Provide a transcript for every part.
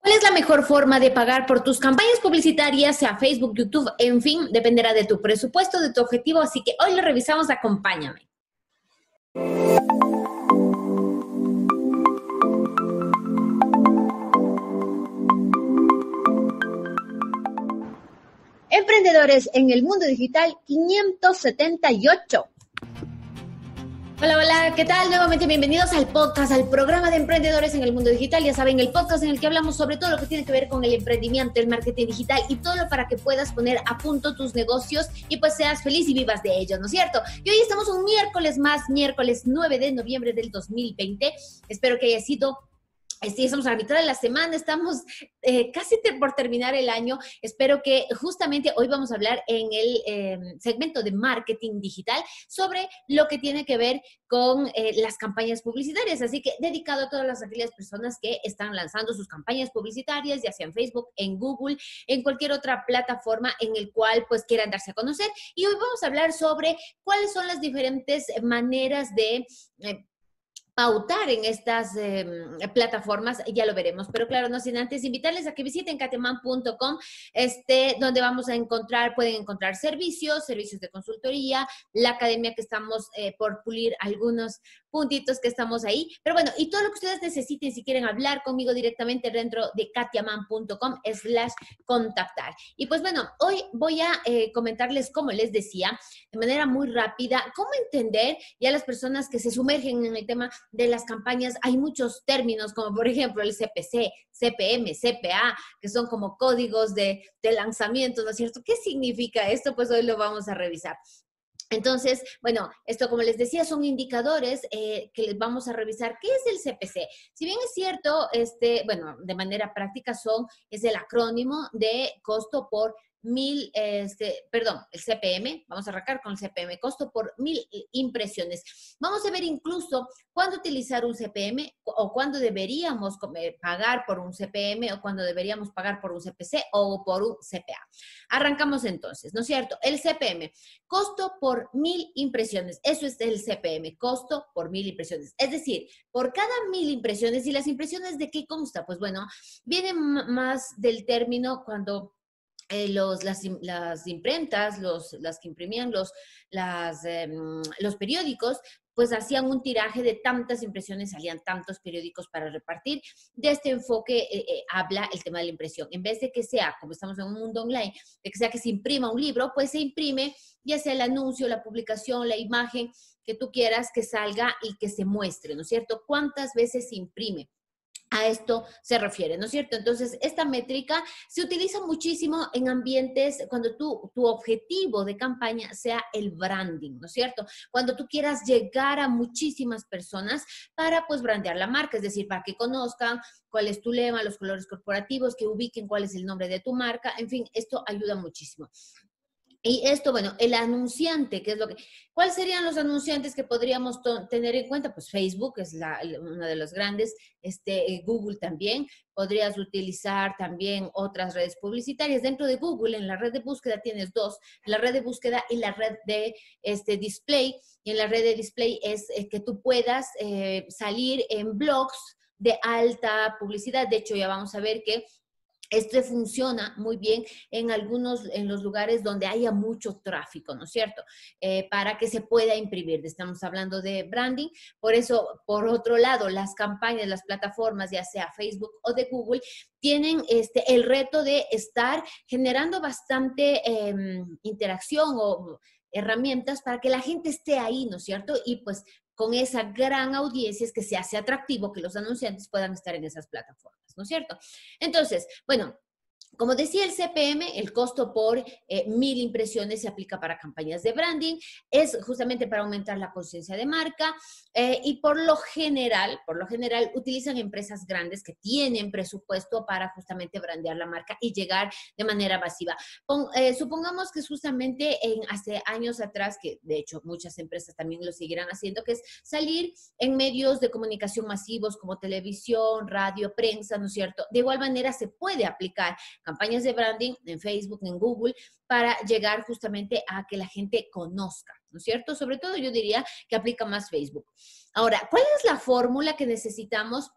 ¿Cuál es la mejor forma de pagar por tus campañas publicitarias, sea Facebook, YouTube, en fin, dependerá de tu presupuesto, de tu objetivo, así que hoy lo revisamos, acompáñame. Emprendedores en el mundo digital 578. Hola, hola, ¿qué tal? Nuevamente bienvenidos al podcast, al programa de emprendedores en el mundo digital. Ya saben, el podcast en el que hablamos sobre todo lo que tiene que ver con el emprendimiento, el marketing digital y todo lo para que puedas poner a punto tus negocios y pues seas feliz y vivas de ellos, ¿no es cierto? Y hoy estamos un miércoles más, miércoles 9 de noviembre del 2020. Espero que haya sido... Sí, estamos a la mitad de la semana, estamos casi por terminar el año. Espero que justamente hoy vamos a hablar en el segmento de marketing digital sobre lo que tiene que ver con las campañas publicitarias. Así que dedicado a todas aquellas personas que están lanzando sus campañas publicitarias, ya sea en Facebook, en Google, en cualquier otra plataforma en el cual pues quieran darse a conocer. Y hoy vamos a hablar sobre cuáles son las diferentes maneras de... pautar en estas plataformas, ya lo veremos. Pero claro, no sin antes invitarles a que visiten kateman.com, donde vamos a encontrar, pueden encontrar servicios de consultoría, la academia que estamos por pulir algunos puntitos que estamos ahí. Pero bueno, y todo lo que ustedes necesiten, si quieren hablar conmigo directamente dentro de katiaman.com/contactar. Y pues bueno, hoy voy a comentarles, como les decía, de manera muy rápida, cómo entender ya las personas que se sumergen en el tema de las campañas. Hay muchos términos, como por ejemplo el CPC, CPM, CPA, que son como códigos de lanzamiento, ¿no es cierto? ¿Qué significa esto? Pues hoy lo vamos a revisar. Entonces, bueno, esto como les decía son indicadores que les vamos a revisar. ¿Qué es el CPC? Si bien es cierto, bueno, de manera práctica es el acrónimo de costo por el CPM, vamos a arrancar con el CPM, costo por 1000 impresiones. Vamos a ver incluso cuándo utilizar un CPM o cuándo deberíamos pagar por un CPM o cuándo deberíamos pagar por un CPC o por un CPA. Arrancamos entonces, ¿no es cierto? El CPM, costo por 1000 impresiones. Eso es el CPM, costo por 1000 impresiones. Es decir, por cada 1000 impresiones, ¿y las impresiones de qué consta? Pues bueno, viene más del término cuando las imprentas, las que imprimían los periódicos, pues hacían un tiraje de tantas impresiones, salían tantos periódicos para repartir. De este enfoque habla el tema de la impresión. En vez de que sea, como estamos en un mundo online, de que sea que se imprima un libro, pues se imprime ya sea el anuncio, la publicación, la imagen que tú quieras que salga y que se muestre, ¿no es cierto? ¿Cuántas veces se imprime? A esto se refiere, ¿no es cierto? Entonces, esta métrica se utiliza muchísimo en ambientes cuando tu objetivo de campaña sea el branding, ¿no es cierto? Cuando tú quieras llegar a muchísimas personas para, pues, brandear la marca, es decir, para que conozcan cuál es tu lema, los colores corporativos, que ubiquen cuál es el nombre de tu marca, en fin, esto ayuda muchísimo. Y esto, bueno, el anunciante, ¿qué es lo que? ¿Cuáles serían los anunciantes que podríamos tener en cuenta? Pues Facebook es una de los grandes, Google también. Podrías utilizar también otras redes publicitarias. Dentro de Google, en la red de búsqueda tienes dos, la red de búsqueda y la red de display. Y en la red de display es que tú puedas salir en blogs de alta publicidad. De hecho, ya vamos a ver que esto funciona muy bien en los lugares donde haya mucho tráfico, ¿no es cierto? Para que se pueda imprimir. Estamos hablando de branding. Por eso, por otro lado, las campañas, las plataformas, ya sea Facebook o de Google, tienen el reto de estar generando bastante interacción o herramientas para que la gente esté ahí, ¿no es cierto? Y pues con esa gran audiencia es que se hace atractivo que los anunciantes puedan estar en esas plataformas, ¿no es cierto? Entonces, bueno, como decía el CPM, el costo por 1000 impresiones se aplica para campañas de branding, es justamente para aumentar la conciencia de marca y por lo general utilizan empresas grandes que tienen presupuesto para justamente brandear la marca y llegar de manera masiva. Supongamos que justamente hace años atrás, que de hecho muchas empresas también lo seguirán haciendo, que es salir en medios de comunicación masivos como televisión, radio, prensa, ¿no es cierto? De igual manera se puede aplicar campañas de branding en Facebook, en Google, para llegar justamente a que la gente conozca, ¿no es cierto? Sobre todo yo diría que aplica más Facebook. Ahora, ¿cuál es la fórmula que necesitamos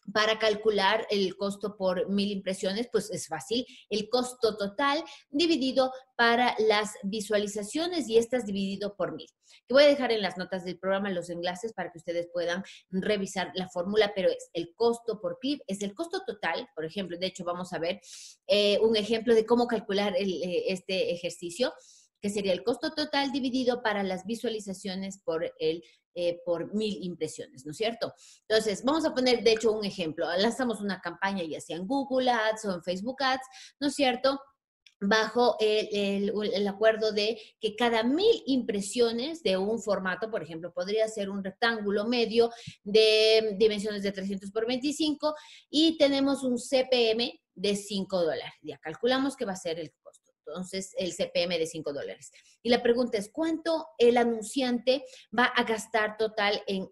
para calcular el costo por 1000 impresiones, pues es fácil. El costo total dividido para las visualizaciones y estas dividido por 1000. Que voy a dejar en las notas del programa los enlaces para que ustedes puedan revisar la fórmula, pero es el costo por clip, es el costo total, por ejemplo. De hecho, vamos a ver un ejemplo de cómo calcular este ejercicio, que sería el costo total dividido para las visualizaciones por 1000 impresiones, ¿no es cierto? Entonces, vamos a poner, de hecho, un ejemplo. Lanzamos una campaña ya sea en Google Ads o en Facebook Ads, ¿no es cierto?, bajo el acuerdo de que cada 1000 impresiones de un formato, por ejemplo, podría ser un rectángulo medio de dimensiones de 300 por 25 y tenemos un CPM de $5. Ya calculamos que va a ser el costo. Entonces, el CPM de $5. Y la pregunta es, ¿cuánto el anunciante va a gastar total en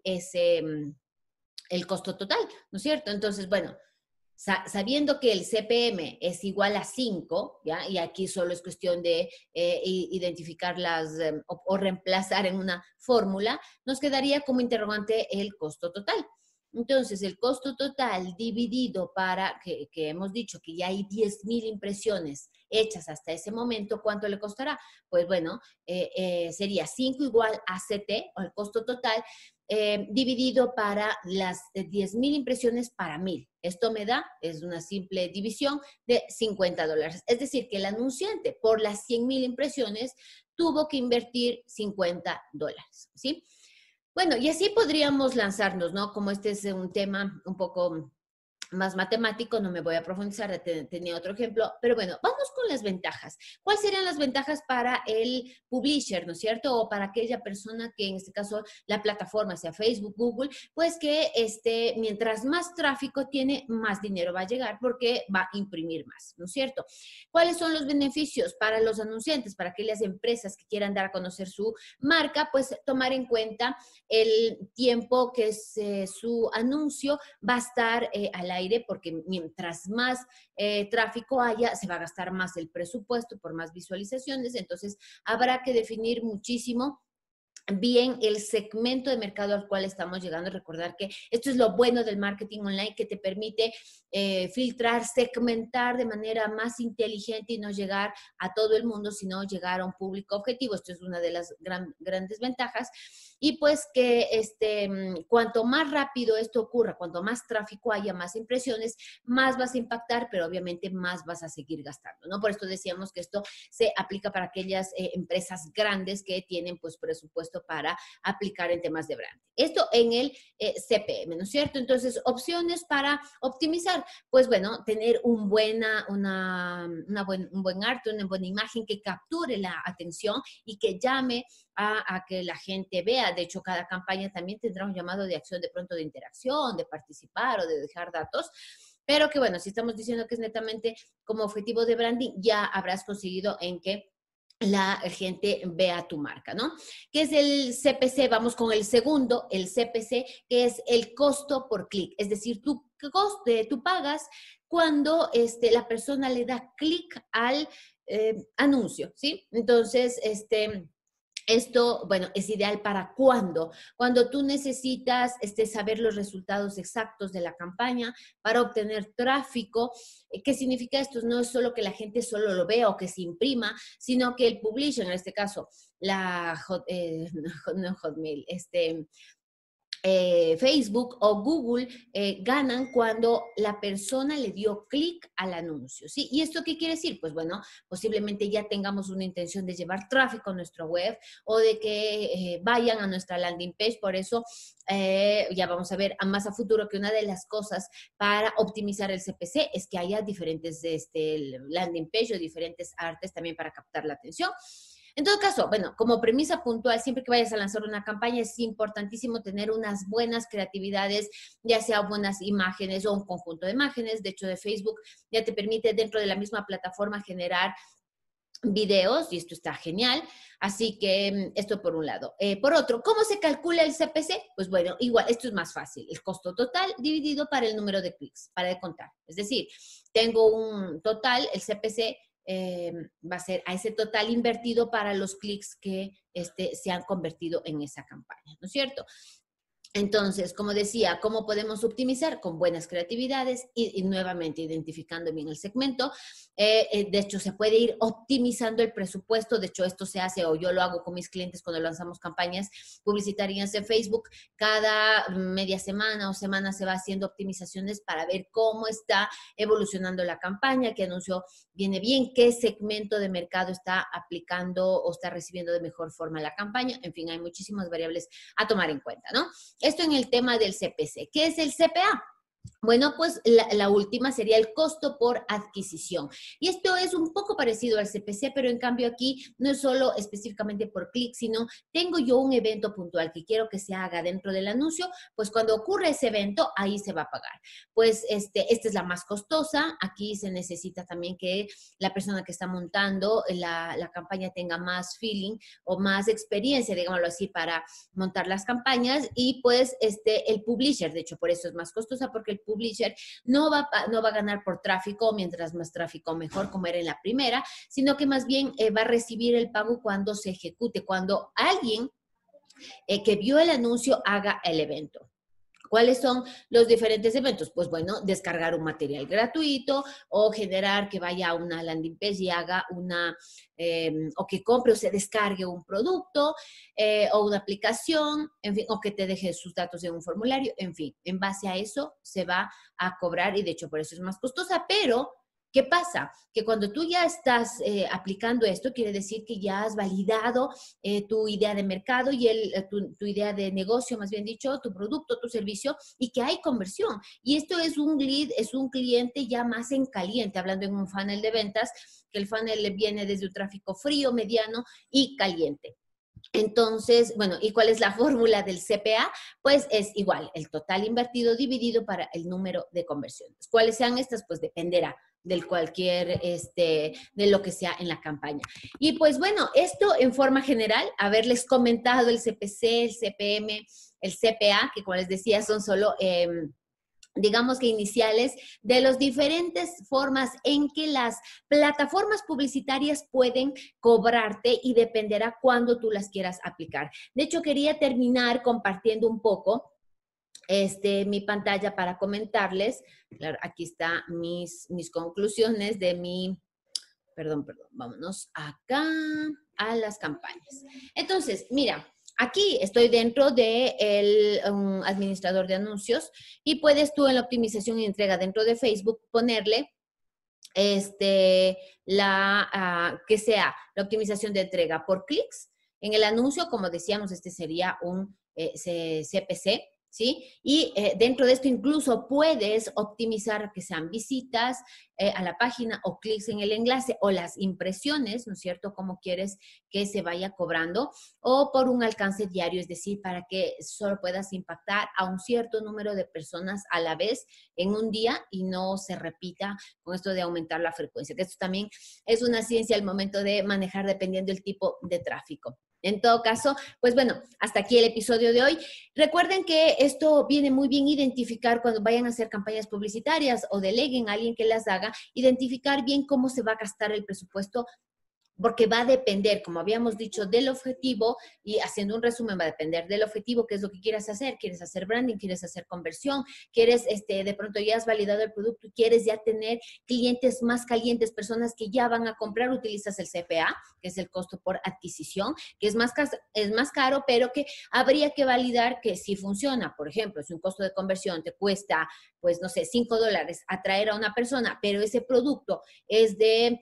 el costo total? ¿No es cierto? Entonces, bueno, sabiendo que el CPM es igual a 5, ¿ya? Y aquí solo es cuestión de identificar o reemplazar en una fórmula, nos quedaría como interrogante el costo total. Entonces, el costo total dividido que hemos dicho que ya hay 10,000 impresiones hechas hasta ese momento, ¿cuánto le costará? Pues bueno, sería 5 igual a CT, o el costo total, dividido para las 10,000 impresiones para 1000. Esto me da, es una simple división de $50. Es decir, que el anunciante por las 100,000 impresiones tuvo que invertir $50, ¿sí? Bueno, y así podríamos lanzarnos, ¿no? Como este es un tema un poco más matemático, no me voy a profundizar, tenía otro ejemplo, pero bueno, vamos con las ventajas. ¿Cuáles serían las ventajas para el publisher, ¿no es cierto? O para aquella persona que en este caso la plataforma, sea Facebook, Google, pues que mientras más tráfico tiene, más dinero va a llegar porque va a imprimir más, ¿no es cierto? ¿Cuáles son los beneficios para los anunciantes, para aquellas empresas que quieran dar a conocer su marca? Pues tomar en cuenta el tiempo que su anuncio va a estar al aire, porque mientras más tráfico haya, se va a gastar más el presupuesto por más visualizaciones, entonces habrá que definir muchísimo bien el segmento de mercado al cual estamos llegando. Recordar que esto es lo bueno del marketing online, que te permite filtrar, segmentar de manera más inteligente y no llegar a todo el mundo, sino llegar a un público objetivo. Esto es una de las grandes ventajas. Y pues que cuanto más rápido esto ocurra, cuanto más tráfico haya, más impresiones, más vas a impactar, pero obviamente más vas a seguir gastando, ¿no? Por esto decíamos que esto se aplica para aquellas empresas grandes que tienen pues presupuesto para aplicar en temas de branding. Esto en el CPM, ¿no es cierto? Entonces, opciones para optimizar, pues bueno, tener un buen arte, una buena imagen que capture la atención y que llame a que la gente vea. De hecho, cada campaña también tendrá un llamado de acción de pronto de interacción, de participar o de dejar datos. Pero que bueno, si estamos diciendo que es netamente como objetivo de branding, ya habrás conseguido en que la gente vea tu marca, ¿no? ¿Qué es el CPC? Vamos con el segundo, el CPC, que es el costo por clic. Es decir, tú pagas cuando la persona le da clic al anuncio, ¿sí? Entonces, esto, bueno, es ideal para cuando tú necesitas saber los resultados exactos de la campaña para obtener tráfico. ¿Qué significa esto? No es solo que la gente solo lo vea o que se imprima, sino que el publisher, en este caso, no Hotmail, Facebook o Google ganan cuando la persona le dio clic al anuncio, ¿sí? ¿Y esto qué quiere decir? Pues bueno, posiblemente ya tengamos una intención de llevar tráfico a nuestra web o de que vayan a nuestra landing page. Por eso ya vamos a ver más a futuro que una de las cosas para optimizar el CPC es que haya diferentes landing page o diferentes artes también para captar la atención. En todo caso, bueno, como premisa puntual, siempre que vayas a lanzar una campaña es importantísimo tener unas buenas creatividades, ya sea buenas imágenes o un conjunto de imágenes. De hecho, de Facebook ya te permite dentro de la misma plataforma generar videos y esto está genial. Así que esto por un lado. Por otro, ¿cómo se calcula el CPC? Pues bueno, igual, esto es más fácil. El costo total dividido para el número de clics, para de contar. Es decir, tengo un total, el CPC va a ser a ese total invertido para los clics que se han convertido en esa campaña, ¿no es cierto? Entonces, como decía, ¿cómo podemos optimizar? Con buenas creatividades y nuevamente identificando bien el segmento. De hecho, se puede ir optimizando el presupuesto. De hecho, esto se hace, o yo lo hago con mis clientes cuando lanzamos campañas publicitarias en Facebook. Cada media semana o semana se va haciendo optimizaciones para ver cómo está evolucionando la campaña, qué anuncio viene bien, qué segmento de mercado está aplicando o está recibiendo de mejor forma la campaña. En fin, hay muchísimas variables a tomar en cuenta, ¿no? Esto en el tema del CPC. ¿Qué es el CPA? Bueno, pues la última sería el costo por adquisición. Y esto es un poco parecido al CPC, pero en cambio aquí no es solo específicamente por clic, sino tengo yo un evento puntual que quiero que se haga dentro del anuncio, pues cuando ocurre ese evento, ahí se va a pagar. Pues esta es la más costosa. Aquí se necesita también que la persona que está montando la campaña tenga más feeling o más experiencia, digámoslo así, para montar las campañas. Y pues el publisher, de hecho, por eso es más costosa, porque el publisher no va a ganar por tráfico, mientras más tráfico mejor, como era en la primera, sino que más bien va a recibir el pago cuando se ejecute, cuando alguien que vio el anuncio haga el evento. ¿Cuáles son los diferentes eventos? Pues bueno, descargar un material gratuito o generar que vaya a una landing page y haga o que compre o se descargue un producto o una aplicación, en fin, o que te deje sus datos en un formulario, en fin, en base a eso se va a cobrar y de hecho por eso es más costosa, pero ¿qué pasa? Que cuando tú ya estás aplicando esto, quiere decir que ya has validado tu idea de mercado y tu idea de negocio, más bien dicho, tu producto, tu servicio, y que hay conversión. Y esto es un lead, es un cliente ya más en caliente, hablando en un funnel de ventas, que el funnel viene desde un tráfico frío, mediano y caliente. Entonces, bueno, ¿y cuál es la fórmula del CPA? Pues es igual, el total invertido dividido para el número de conversiones. ¿Cuáles sean estas? Pues dependerá del de lo que sea en la campaña. Y pues bueno, esto en forma general, haberles comentado el CPC, el CPM, el CPA, que como les decía, son solo digamos que iniciales, de las diferentes formas en que las plataformas publicitarias pueden cobrarte y dependerá cuándo tú las quieras aplicar. De hecho, quería terminar compartiendo un poco mi pantalla para comentarles. Claro, aquí están mis conclusiones de perdón, vámonos acá a las campañas. Entonces, mira, aquí estoy dentro del administrador de anuncios y puedes tú en la optimización y entrega dentro de Facebook ponerle que sea la optimización de entrega por clics. En el anuncio, como decíamos, este sería un CPC, ¿sí? Y dentro de esto incluso puedes optimizar que sean visitas a la página o clics en el enlace o las impresiones, ¿no es cierto? Como quieres que se vaya cobrando o por un alcance diario, es decir, para que solo puedas impactar a un cierto número de personas a la vez en un día y no se repita con esto de aumentar la frecuencia, que esto también es una ciencia al momento de manejar dependiendo del tipo de tráfico. En todo caso, pues bueno, hasta aquí el episodio de hoy. Recuerden que esto viene muy bien identificar cuando vayan a hacer campañas publicitarias o deleguen a alguien que las haga, identificar bien cómo se va a gastar el presupuesto, porque va a depender, como habíamos dicho, del objetivo, y haciendo un resumen, va a depender del objetivo, qué es lo que quieras hacer. ¿Quieres hacer branding? ¿Quieres hacer conversión? ¿Quieres, de pronto ya has validado el producto y quieres ya tener clientes más calientes, personas que ya van a comprar? Utilizas el CPA, que es el costo por adquisición, que es más caro, pero que habría que validar que si funciona. Por ejemplo, si un costo de conversión te cuesta, pues no sé, $5 atraer a una persona, pero ese producto es de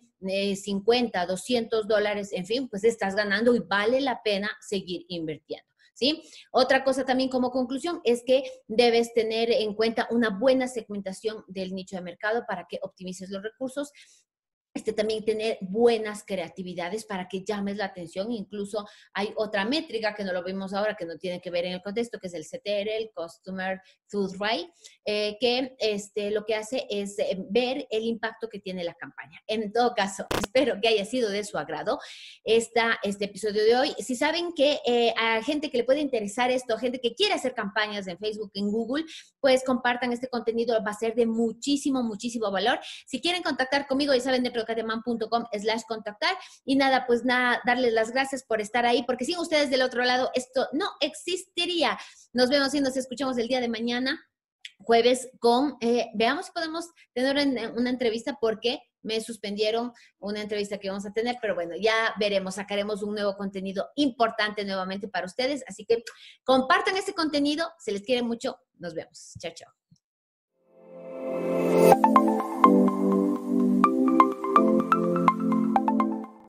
50, $200, en fin, pues estás ganando y vale la pena seguir invirtiendo, ¿sí? Otra cosa también como conclusión es que debes tener en cuenta una buena segmentación del nicho de mercado para que optimices los recursos. También tener buenas creatividades para que llames la atención. Incluso hay otra métrica que no lo vimos ahora, que no tiene que ver en el contexto, que es el CTR, el Customer Through Rate, que lo que hace es ver el impacto que tiene la campaña. En todo caso, espero que haya sido de su agrado este episodio de hoy. Si saben que a gente que le puede interesar esto, gente que quiere hacer campañas en Facebook, en Google, pues compartan este contenido, va a ser de muchísimo, muchísimo valor. Si quieren contactar conmigo, ya saben, dentro www.kateman.com/contactar. Y nada, pues nada, darles las gracias por estar ahí, porque sin ustedes del otro lado esto no existiría. Nos vemos y nos escuchamos el día de mañana, jueves, con, veamos si podemos tener una entrevista, porque me suspendieron una entrevista que vamos a tener, pero bueno, ya veremos, sacaremos un nuevo contenido importante nuevamente para ustedes, así que compartan este contenido, se les quiere mucho, nos vemos, chao, chao.